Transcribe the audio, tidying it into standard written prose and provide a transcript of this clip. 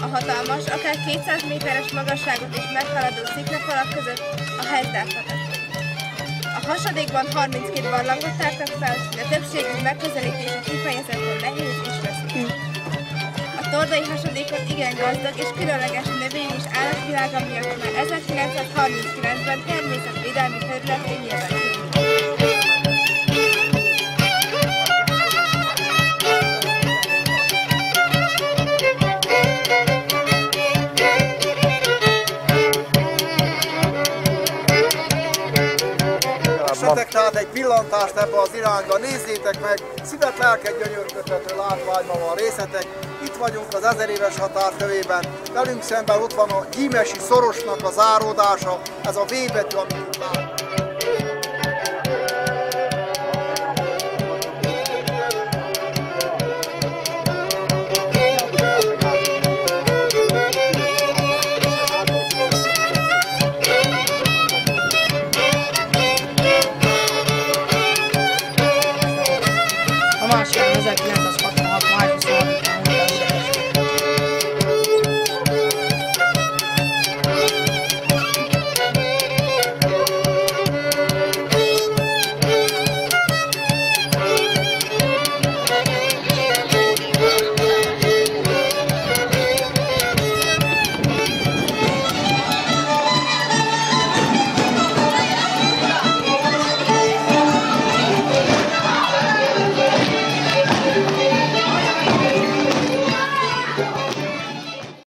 hatalmas, akár 200 méteres magasságot is meghaladó sziklafalak között a Hegydászlatok. A hasadékban 32 barlangot tártak fel, de többségük megközelítése kifejezetten nehéz és veszélyes. A tordai hasadékot igen gazdag és különleges növény- és állatvilága miatt már 1939-ben természetvédelmi területén nyilvánult. Vessetek tehát egy pillantást ebbe az irányba, nézzétek meg, szívet, lelket gyönyörködtető látványban van részletek. Itt vagyunk az 1000 éves határ tövében, velünk szemben ott van a Gyímesi szorosnak a záródása, ez a V betű, amit itt látjuk.